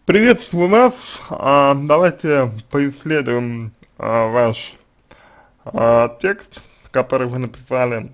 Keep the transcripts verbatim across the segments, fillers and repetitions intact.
Приветствую вас. А, давайте поисследуем а, ваш а, текст, который вы написали.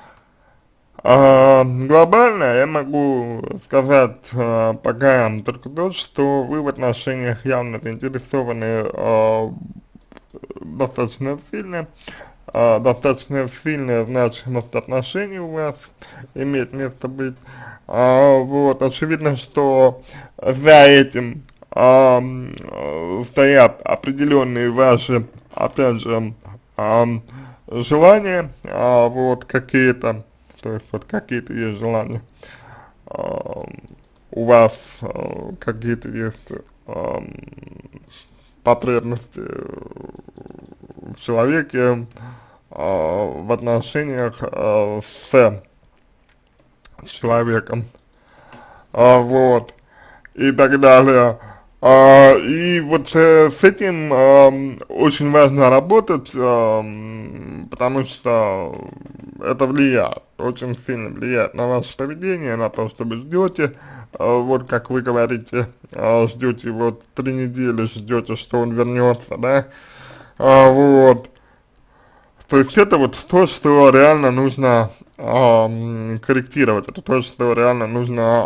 А, глобально я могу сказать а, пока только то, что вы в отношениях явно заинтересованы а, достаточно сильно. А, достаточно сильная значимость отношений у вас имеет место быть. А, вот, очевидно, что за этим а, м, э, стоят определенные ваши, опять же, а, желания, а, вот, какие-то, то есть вот какие-то есть желания, а, у вас а, какие-то есть а, потребности в человеке, а, в отношениях а, с человеком, а, вот, и так далее. А, и вот э, с этим ам, очень важно работать, ам, потому что это влияет, очень сильно влияет на ваше поведение, на то, что вы ждете, а, вот как вы говорите, а, ждете вот три недели, ждете, что он вернется, да, а, вот. То есть это вот то, что реально нужно ам, корректировать, это то, что реально нужно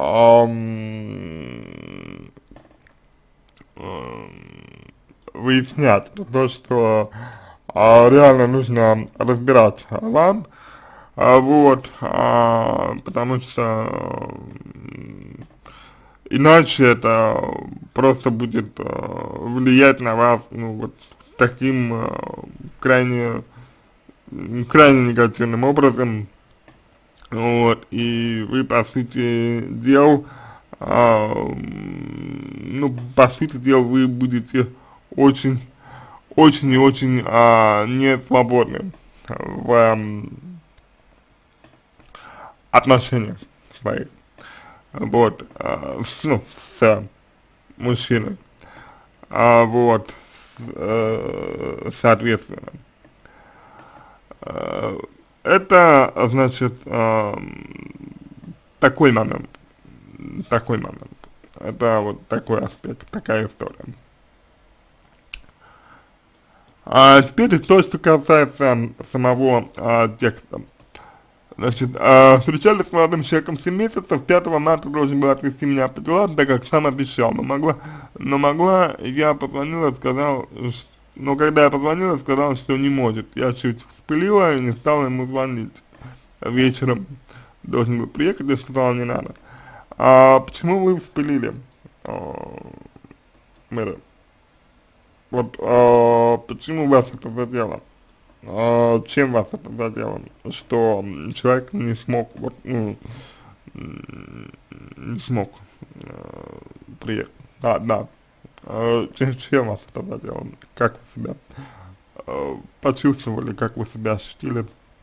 ам, ам, выяснять, это то, что а, реально нужно разбирать вам, а, вот, а, потому что м, иначе это просто будет а, влиять на вас, ну, вот, таким а, крайне м, крайне негативным образом, вот, и вы, по сути дел, а, м, ну, по сути дела, вы будете очень, очень и очень а, не свободны в м, отношениях своих, вот, а, с, ну, с мужчиной, а, вот, с, э, соответственно. Э, Это, значит, эм, такой момент, такой момент. Это вот такой аспект, такая история. А теперь то, что касается самого а, текста. Значит, а, встречались с молодым человеком семь месяцев, пятого марта должен был отвезти меня по делам, так как сам обещал, но могла, но могла, я позвонила, сказал, ш- но когда я позвонила, сказал, что не может. Я чуть вспылила и не стала ему звонить. Вечером должен был приехать, я сказал, не надо. А почему вы вспылили, а, мэра? Вот а, почему вас это задело? А, чем вас это задело? Что м, человек не смог, вот, ну, м, не смог э, приехать. Да, да. А, чем, чем вас это задело? Как вы себя э, почувствовали, как вы себя ощутили?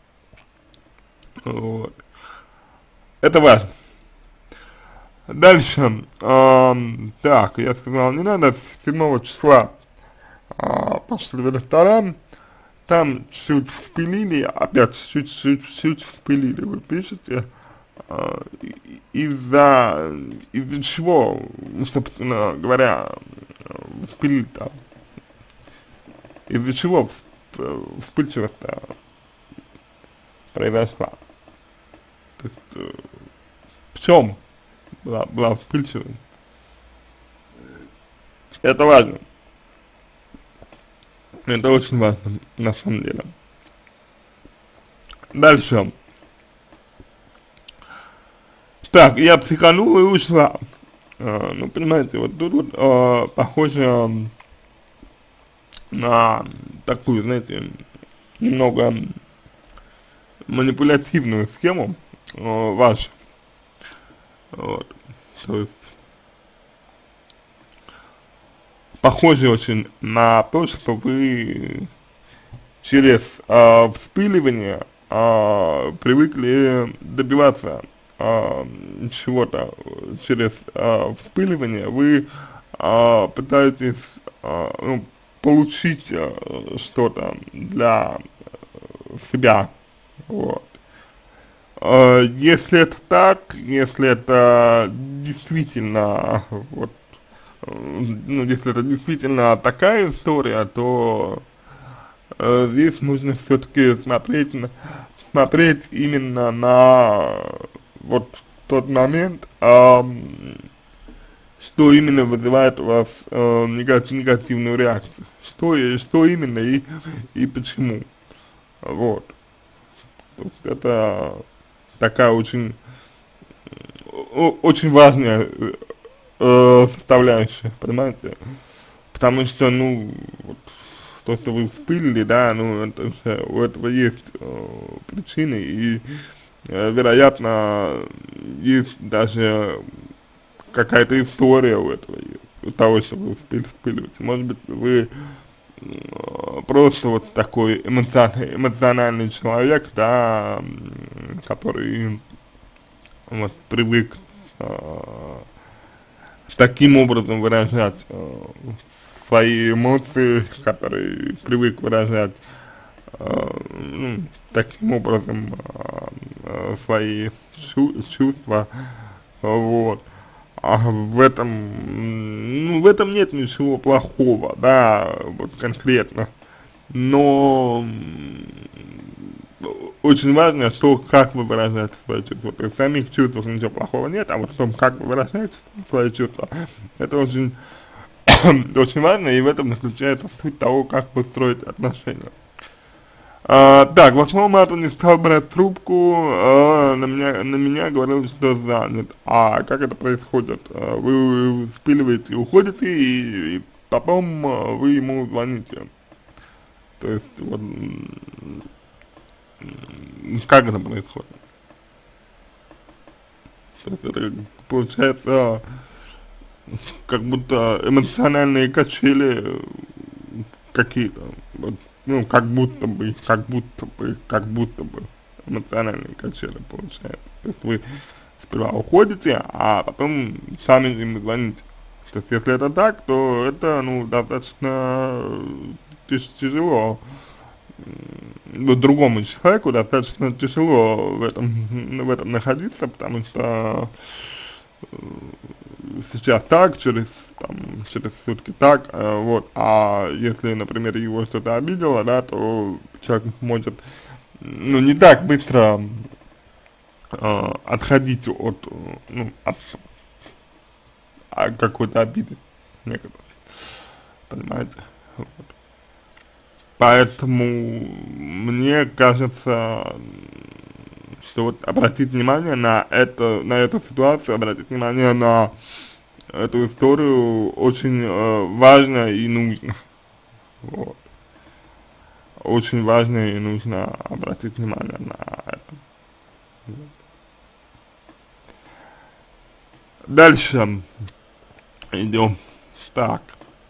Вот. Это важно. Дальше, ам, так, я сказал, не надо, с седьмого числа а, пошли в ресторан, там чуть вспылили, опять чуть-чуть вспылили, вы пишете, а, и- из-за, из-за чего, ну, собственно говоря, вспылили там, из-за чего всп- вспыльчивость-то произошла, то есть э, в чем была, была вспыльчивость, это важно, это очень важно на самом деле. Дальше. Так, я психанула и ушла. А, ну, понимаете, вот тут вот а, похоже м, на такую, знаете, немного манипулятивную схему а, вашу. Вот. То есть, похоже очень на то, что вы через а, вспыливание а, привыкли добиваться а, чего-то. Через а, вспыливание вы а, пытаетесь а, ну, получить а, что-то для себя. Вот. А, если это так, если это действительно вот э, ну, если это действительно такая история, то э, здесь нужно все-таки смотреть, на, смотреть именно на вот тот момент, э, что именно вызывает у вас э, негатив, негативную реакцию, что, и, что именно и, и почему, вот. То есть это такая очень, о- очень важная э, составляющая, понимаете, потому что, ну, вот, то, что вы вспылили, да, ну, это, же у этого есть э, причины, и, э, вероятно, есть даже какая-то история у этого, у того, что вы вспыль, вспыливаете. Может быть, вы э, просто вот такой эмоциональный, эмоциональный человек, да, м, который вот привык э, таким образом выражать э, свои эмоции, который привык выражать э, ну, таким образом э, э, свои чу чувства, вот. А в этом, м, ну, в этом нет ничего плохого, да, вот конкретно, но м, очень важно, что, как вы выражаете свои чувства. То есть в самих чувствах ничего плохого нет, а вот в том, как вы выражаете свои чувства, это очень, очень важно, и в этом заключается суть того, как построить отношения. А, так, восьмого марта не стал брать трубку, а, на меня, на меня говорил, что занят. А как это происходит? А, вы спиливаете и уходите, и, и потом а, вы ему звоните. То есть, вот, м, как это происходит? То есть, это получается, как будто эмоциональные качели э, какие-то, вот, ну, как будто бы, как будто бы, как будто бы эмоциональные качели получается. То есть вы сперва уходите, а потом сами им звоните. То есть если это так, то это, ну, достаточно тяж тяжело. Вот другому человеку достаточно тяжело в этом, в этом находиться, потому что сейчас так, через, там, через сутки так, э, вот, а если, например, его что-то обидело, да, то человек может, ну, не так быстро э, отходить от, э, ну, от, от какой-то обиды некоторой, понимаете, вот. Поэтому мне кажется, что вот обратить внимание на это, на эту ситуацию, обратить внимание на эту историю очень э, важно и нужно. Вот. Очень важно и нужно обратить внимание на это. Вот. Дальше идем. Так.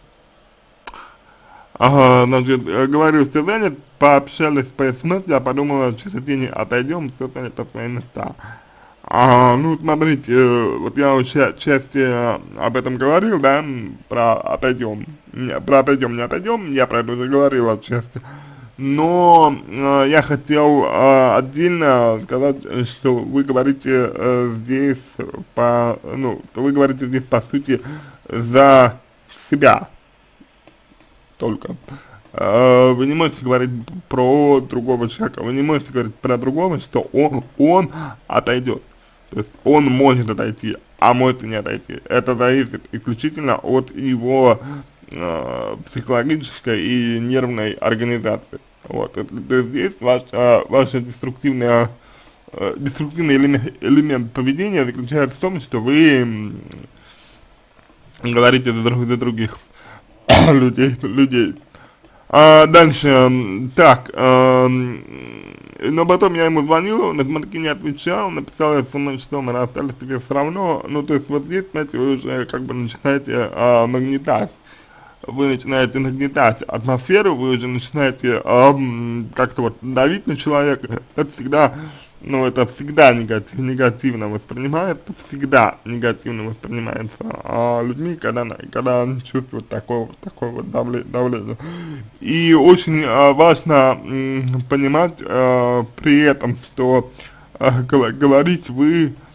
Ага, значит, э, говорю, что занят, пообщались по смс, я подумала, через день отойдем, все станет на свои места. А, ну, смотрите, э, вот я уже части э, об этом говорил, да, про отойдем, не, про отойдем, не отойдем, я про это уже говорил отчасти, но э, я хотел э, отдельно сказать, э, что вы говорите э, здесь по, ну, вы говорите здесь по сути за себя только. Э, Вы не можете говорить про другого человека, вы не можете говорить про другого, что он, он отойдет. То есть он может отойти, а может и не отойти. Это зависит исключительно от его э, психологической и нервной организации. Вот. То есть здесь ваш, э, ваша деструктивная, э, деструктивный элемент, элемент поведения заключается в том, что вы м, говорите за, друг, за других людей, людей. А дальше, м, так, эм, но потом я ему звонил, на звонки не отвечал, написал смс, что мы расстались, тебе все равно, ну, то есть вот здесь, знаете, вы уже как бы начинаете э, нагнетать, вы начинаете нагнетать атмосферу, вы уже начинаете э, как-то вот давить на человека, это всегда, ну, это всегда негатив, негативно воспринимается, всегда негативно воспринимается а, людьми, когда, когда они чувствуют такое, такое вот давление, давление. И очень а, важно м, понимать а, при этом, что а, говорить вы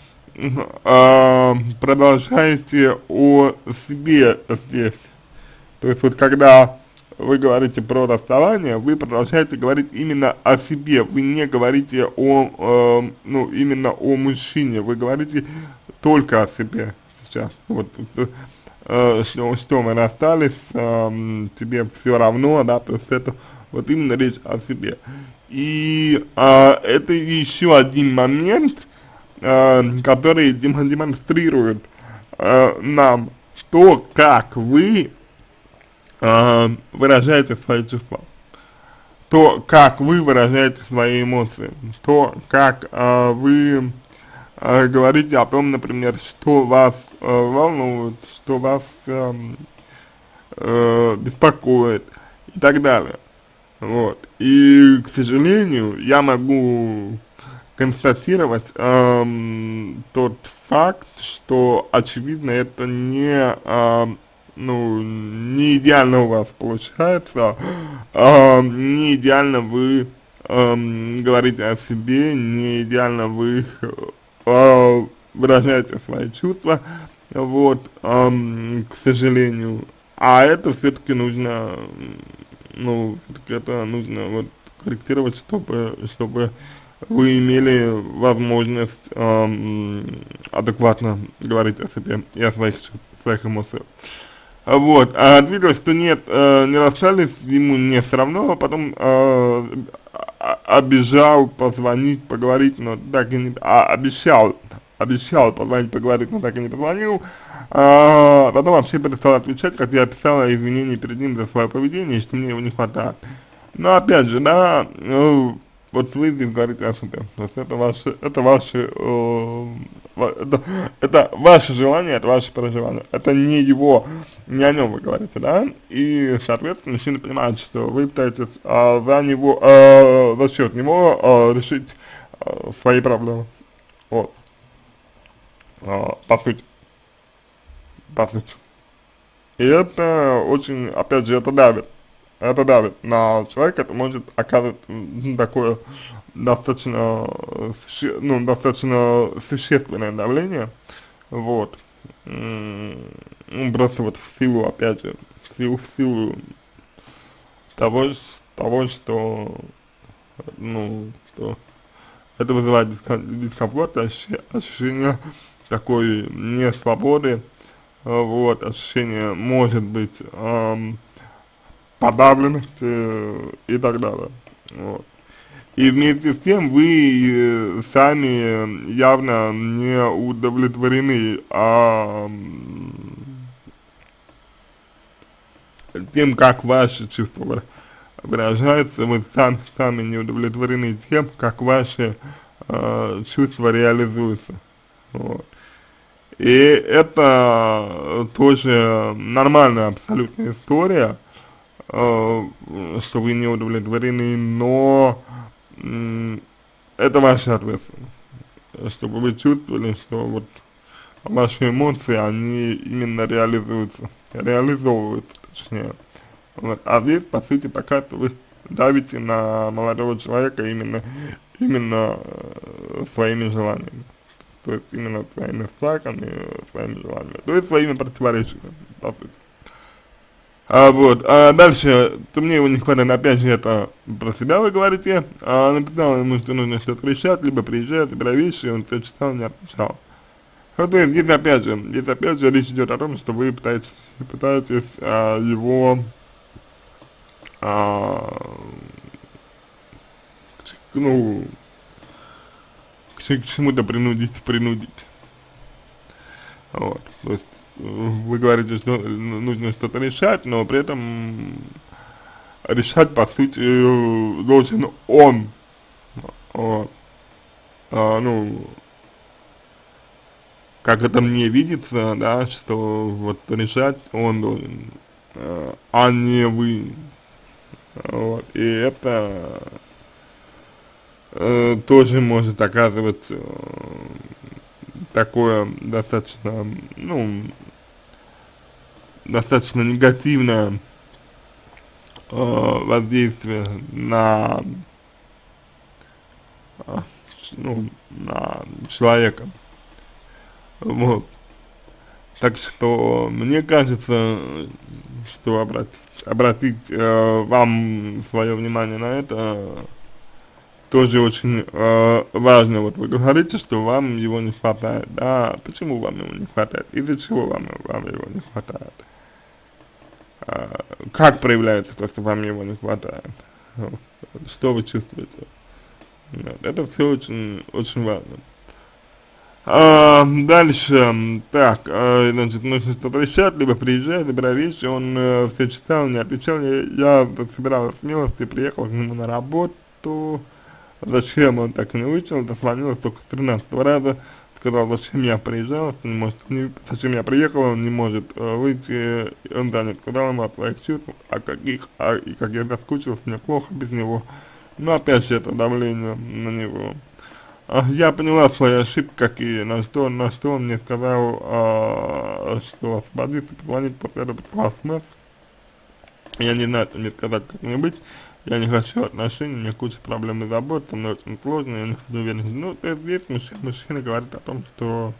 э, продолжаете о себе здесь. То есть вот когда вы говорите про расставание, вы продолжаете говорить именно о себе, вы не говорите о, э, ну, именно о мужчине, вы говорите только о себе сейчас. Вот, э, что, что мы расстались, э, тебе все равно, да, то есть это вот именно речь о себе. И э, это еще один момент, э, который дем демонстрирует э, нам то, как вы э, выражаете свои чувства, то, как вы выражаете свои эмоции, то, как э, вы э, говорите о том, например, что вас э, волнует, что вас э, э, беспокоит и так далее. Вот. И, к сожалению, я могу констатировать эм, тот факт, что, очевидно, это не, эм, ну, не идеально у вас получается, эм, не идеально вы эм, говорите о себе, не идеально вы э, выражаете свои чувства, вот, эм, к сожалению. А это все-таки нужно, ну, все-таки это нужно вот корректировать, чтобы, чтобы вы имели возможность эм, адекватно говорить о себе и о своих, своих эмоциях. Вот, а ответил, что нет, э, не расстались, ему не все равно, а потом э, обещал позвонить, поговорить, но так и не, а, обещал, обещал позвонить, поговорить, но так и не позвонил. А, потом вообще перестал отвечать, как я писал извинения перед ним за свое поведение, что мне его не хватает. Но опять же, да, ну, вот вы здесь говорите о себе, то есть это ваши, это ваши, э, это, это ваше желание, это ваше переживание, это не его, не о нем вы говорите, да, и, соответственно, мужчина понимает, что вы пытаетесь э, за него, э, за счет него э, решить э, свои проблемы, вот, э, по сути, по сути. И это очень, опять же, это давит. Это давит на человека, это может оказывать м, такое достаточно, суще, ну, достаточно существенное давление, вот, М, ну, просто вот в силу, опять же, в силу, в силу того, ш- того, что, ну, что это вызывает диском- дискомфорт, ощущение, ощущение такой несвободы, вот, ощущение, может быть, эм, подавленности э, и так далее. Вот. И вместе с тем вы э, сами явно не удовлетворены а, м, тем, как ваши чувства выра- выражаются, вы сами, сами не удовлетворены тем, как ваши э, чувства реализуются. Вот. И это тоже нормальная абсолютная история, э, что вы не удовлетворены, но м, это ваша ответственность, чтобы вы чувствовали, что вот ваши эмоции, они именно реализуются, реализовываются, точнее. Вот. А здесь, по сути, пока вы давите на молодого человека именно, именно э, своими желаниями. То есть именно своими страхами, своими желаниями, то есть своими противоречиями, по сути. А, вот, а дальше, то мне его не хватает, опять же, это про себя вы говорите, а, написал ему, что нужно что-то решать, либо приезжать, собирай вещи, он все читал, не отвечал. Ну, то есть, здесь опять же, здесь опять же речь идет о том, что вы пытаетесь, пытаетесь а, его, а, ну, к, к чему-то принудить, принудить. Вот, то есть, э, вы говорите, что нужно что-то решать, но при этом решать, по сути, э, должен он, вот, а, ну, как это мне видится, да, что вот решать он должен, э, а не вы, вот, и это э, тоже может оказывать э, такое достаточно, ну, достаточно негативное э, воздействие на, э, ну, на человека. вот. Так что мне кажется, что обратить, обратить э, вам свое внимание на это тоже очень э, важно. Вот вы говорите, что вам его не хватает, да, почему вам его не хватает, из-за чего вам, вам его не хватает, а, как проявляется то, что вам его не хватает, вот. Что вы чувствуете, вот. Это все очень, очень важно. А, дальше, так, а, значит, нужно что-то решать, либо приезжать, забирать вещи, он э, все читал, не отвечал, я, я собиралась смелости, приехал к нему на работу, зачем он так и не вышел, дозвонилась только с тринадцатого раза, сказал, зачем я приезжал, не может, не, зачем я приехал, он не может э, выйти, он занят, сказал ему о своих чувствах, о каких, а, и как я соскучился, мне плохо без него, но опять же это давление на него. А, Я поняла свои ошибки какие, на что, на что он мне сказал, а, что освободиться, позвонить, после этого прислал смс. Я не знаю, что мне сказать, как мне быть, я не хочу отношений, у меня куча проблем и забот, со мной очень сложно, я не хочу уверенности. Ну, то есть здесь мужчина, мужчина говорит о том, что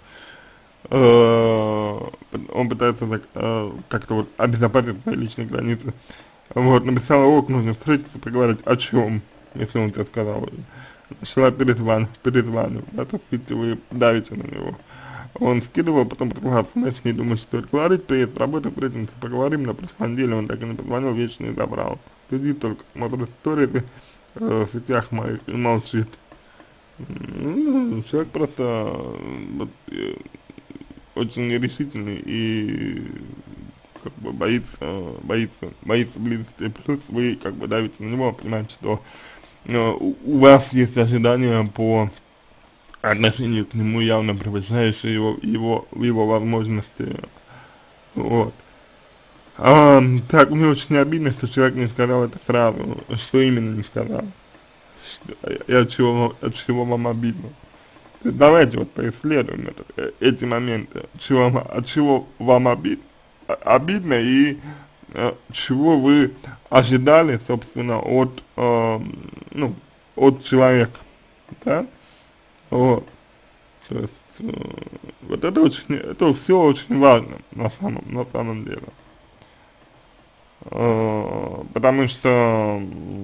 э, он пытается так, э, как-то вот обезопасить свои личные границы. Вот, написала, ок, нужно встретиться, поговорить о чем, если он тебе сказал. Начала перезванивать, перезванивать, да, так сказать, вы давите на него. Он скидывал, потом присылал смс, не думаю, что это говорить, приедет с работы, встретимся, поговорим, на прошлой неделе он так и не позвонил, вечно не забрал. Сидит только, смотрит истории э, в сетях моих и молчит. Ну, человек просто э, вот, э, очень нерешительный и как бы боится, боится, боится близости, плюс вы как бы давите на него, понимаете, что у вас есть ожидания по отношению к нему, явно превышающие его, его, его возможности, вот. А, так, мне очень обидно, что человек не сказал это сразу, что именно не сказал, что, и от чего, от чего вам обидно. Давайте вот поисследуем это, э, эти моменты, чего, вам- от чего вам обид, а- обидно и э, чего вы ожидали, собственно, от, э, ну, от человека, да, вот, то есть, э, вот это очень, это все очень важно, на самом, на самом деле, э, потому что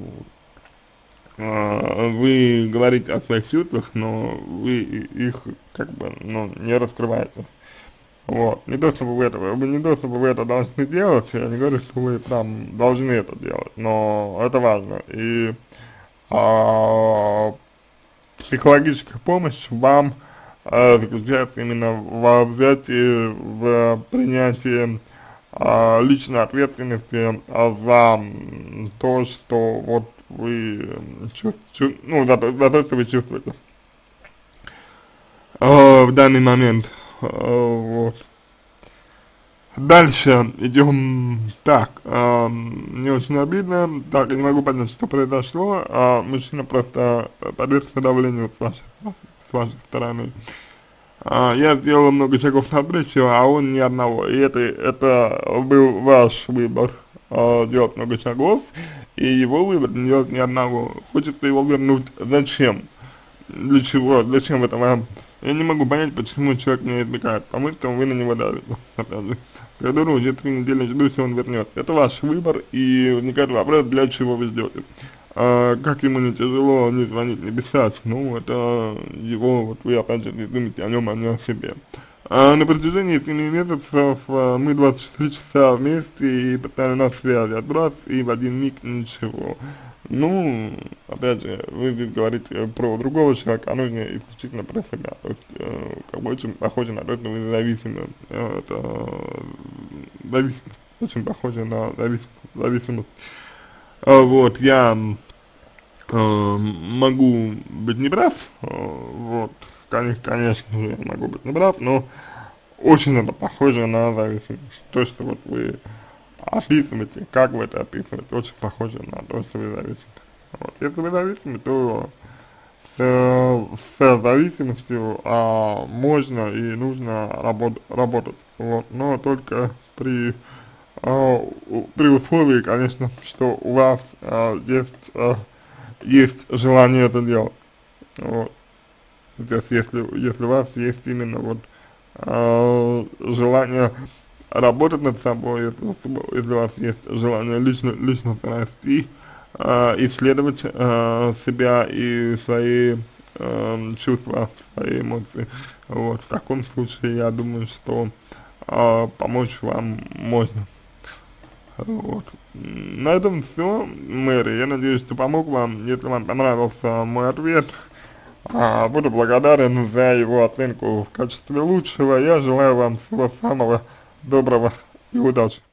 э, вы говорите о своих чувствах, но вы их, как бы, ну, не раскрываете. Вот, не то чтобы вы это, вы не то чтобы вы это должны делать, я не говорю, что вы там должны это делать, но это важно. И а, психологическая помощь вам а, заключается именно во взятии, в принятии а, личной ответственности а, за м, то, что вот вы чувствуете, ну, за, то- за то, что вы чувствуете а, в данный момент. А, вот. Дальше идем так, э, мне очень обидно, так, я не могу понять, что произошло, а мужчина просто подвергся давлению с вашей, с вашей стороны. А, я сделал много шагов навстречу, а он ни одного, и это, это был ваш выбор, а, делать много шагов, и его выбор не делать ни одного, хочется его вернуть, зачем? Для чего, зачем это вам? Я не могу понять, почему человек не избегает, потому что вы на него давите, опять же. Я думаю, уже три недели жду, что он вернется. Это ваш выбор, и возникает вопрос, для чего вы ждете. А, как ему не тяжело не звонить, не писать, ну, это его, вот вы опять же не думаете о нем, а не о себе. А на протяжении семи месяцев а, мы двадцать четыре часа вместе и постоянно на связи, от раз и в один миг ничего. Ну, опять же, вы здесь говорите про другого человека, а нужно исключительно про себя. То есть, э, как бы очень похоже на то, что вы зависимы. Э, Это э, зависимость, очень похоже на зависимость. зависимость. А, вот, я э, могу быть неправ, э, вот, конечно, конечно же, я могу быть неправ, но очень это похоже на зависимость. То, что вот вы описываете, как вы это описываете, очень похоже на то, что вы зависимы. Вот. Если вы зависимы, то с, с зависимостью а, можно и нужно работ, работать, вот, но только при, а, у- при условии, конечно, что у вас а, есть, а, есть желание это делать, вот. То есть, если, если у вас есть именно вот э, желание работать над собой, если, у вас если у вас есть желание лично, лично расти, э, исследовать э, себя и свои э, чувства, свои эмоции. Вот, в таком случае я думаю, что э, помочь вам можно. Вот. На этом все, Мэри. Я надеюсь, что помог вам. Если вам понравился мой ответ, а, буду благодарен за его оценку в качестве лучшего. Я желаю вам всего самого доброго и удачи.